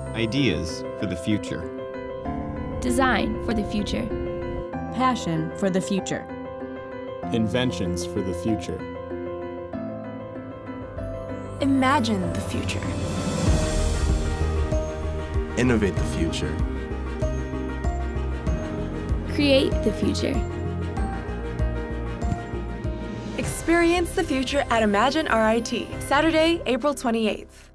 Ideas for the future. Design for the future. Passion for the future. Inventions for the future. Imagine the future. Innovate the future. Create the future. Experience the future at Imagine RIT, Saturday, April 28th.